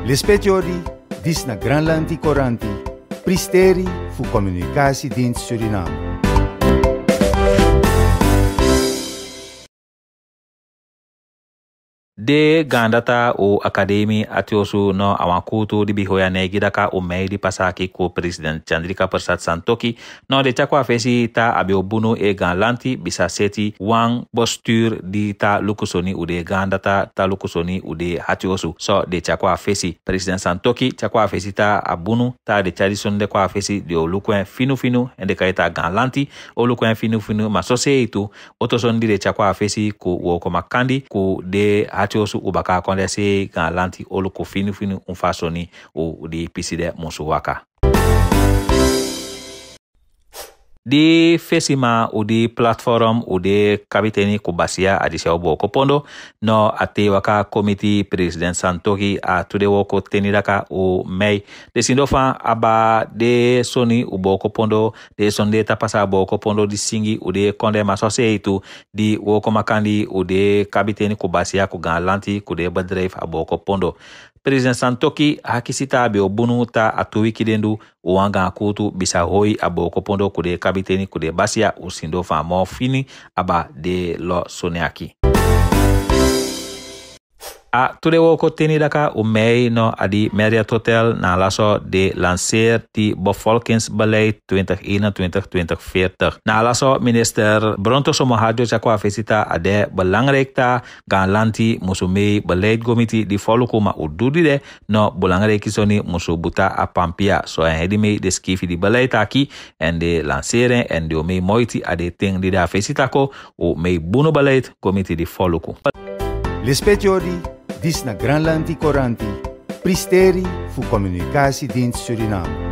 L'espetiori dis na Granlandi Coranti, pristeri fu Communicatiedienst Suriname. De gandata o akademi atiosu no awankutu di bihoya negidaka o mei di pasaki ko president Chandrika Persat Santokhi no de chakwa fesi ta abiobunu e ganlanti bisa seti wang bostur di ta lukusoni ude gandata ta lukusoni ude hatiosu so de chakwa fesi president Santokhi chakwa fesi ta abunu ta de tradition de kwa fesi de o lukwen finu ende kaita ganlanti o lukwen finu masose itu otoson di de chakwa fesi ko wo komakandi ko de hatiosu ubaka kondese ganlanti olu ko finu unfasoni o di piside musuwaka. Di fesima o di platform o di kapiteni kubasia adisia obo kopondo no ate waka komiti president Santokhi a tude woko tenidaka o mei de sindofa aba de soni ubo kopondo de sonde tapasa bo kopondo di singi o de konde masose itu di woko makandi o de kapiteni kubasia ku ganlanti ku de bedrijf abo kopondo. President Santokhi hakisita abe obunu ta atuwi kidendu uwanga kutu bisa hoi abo kopondo kude kabiteni kude basia usindo fa mo fini aba de lo soneaki. A tude woko teni daka umei no adi Marriott Hotel na laso de lanceer di bevolkingsbeleid 2021-2040. Na laso minister Bronto Somohajo chakwa fesita ade belangrijk ta ganlanti musumei beleid gomiti di voluku ma ududi de no belangrijk isoni musu buta a pampia so en hedime de skifi di beleid taki en de lanceren en de omei moiti ade ting di da fesita ko o mei buno beleid gomiti di voluku. L'espetiori dis na Granlandi Coranti, pristeri fu Communicatiedienst Suriname.